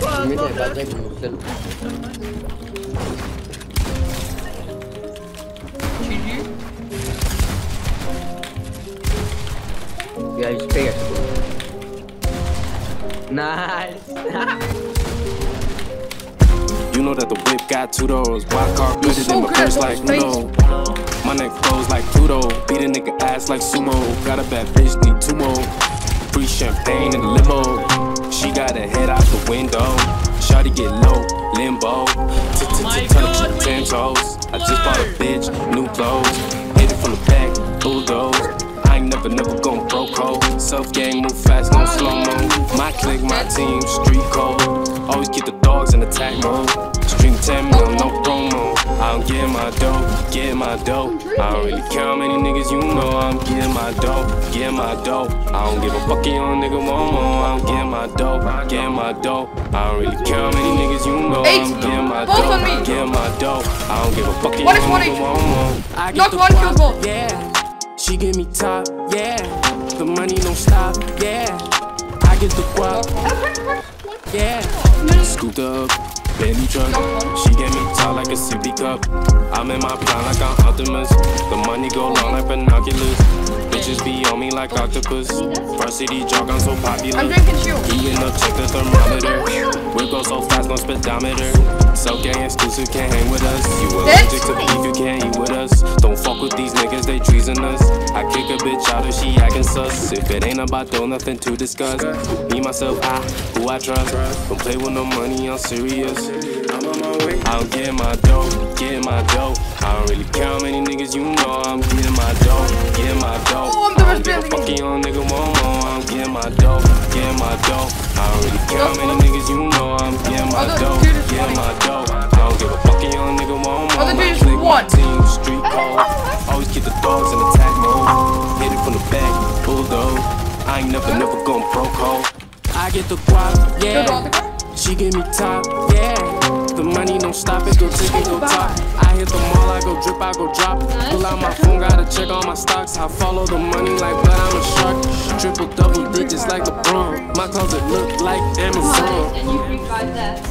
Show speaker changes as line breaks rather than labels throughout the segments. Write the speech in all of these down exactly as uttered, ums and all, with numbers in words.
Midt er bare dræbt mig selv. Ja, I spækker. Nice.
You know that the whip got two doors. Wild card better than my first like Uno. My neck flows like Pluto. Beat a nigga ass like sumo. Got a bad bitch, need two more. Free champagne in the limo. She got her head out the window. Shawty get low, limbo. Turn ten toes. I just bought a bitch, new clothes. Hit it from the back, bulldoze. I ain't never, never gon' broke hoe. Self gang, move fast, no slow mo. My clique, my team, street code. Always keep the dogs in attack mode. Stream ten mil, no promo. I don't get my dough, get my dough. I don't really care how many niggas you know. I'm getting my dough, get my dough. I don't give a fuck if your nigga want more. I'm getting my dough, get my dough. I don't really care how many niggas you know. I'm getting my dough, get my dough. I don't give a fuck if your nigga want more. I get the guap, yeah. She give me top, yeah. The money don't stop, yeah. I get the guap, yeah. Scooped up, baby truck. She gave me top like a sippy cup. I'm in my prime like I'm Optimus. The money go long like binoculars. Bitches be on me like octopus. Varsity jog, I'm so popular.
I'm drinking you.
Eating up, check the thermometer. We go so fast, no speedometer. So gang exclusive, can't hang with us. You allergic to beef, you can't eat with us. Don't fuck with these niggas, they treasonous. I kick a bitch out if she acting sus. If it ain't about dough, nothing to discuss. Me, myself, I, who I trust. Don't play with no money, I'm serious. I'm on my way. I don't get my dough, get my dough. I don't really care how many niggas you know. I'm getting my dough, get my dough. I don't give a fuck if your nigga want more. I'm getting my dough, get my dough. I don't really care how many niggas you know. I'm getting my dough, get my dough. I don't give a fuck if your nigga want more. My clique, my team, street code. Always keep the dogs in attack mode. Hit it from the back, bulldog. I ain't never, never gon' broke hoe. I get the guap, yeah. She give me top, yeah. The money don't stop, it go tick, it go top. I hit the mall, I go drip, I go drop. Pull out my phone, gotta check all my stocks. I follow the money like blood, I'm a shark. Triple double digits like LeBron. My closet look like Amazon.
And you revive that.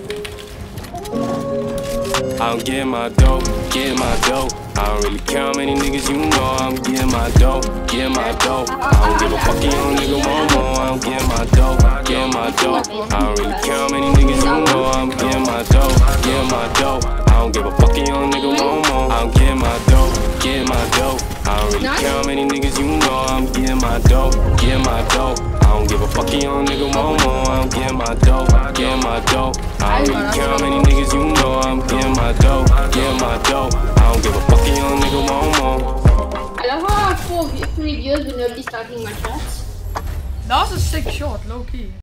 I don't get my dough, get my dough. I don't really care how many niggas you know. I'm getting my dough, get my dough. I don't give a fuck if your nigga want more. I'm getting my dough, get my dough. I don't really care how many niggas you know. I'm getting my dough, get my dough. I don't give a fuck if your nigga want more. I'm getting my dough, get my dough. I don't really care how many niggas you know. I'm getting my dough, get my dough. I don't give a fuck if your nigga want more. I'm getting my dough, get my dough. I don't really care how many niggas you know. I'm getting my dough, get my dough. I don't give a fuck if your nigga want more.
I love how four videos will not be starting my chat.
That was a sick shot, low key.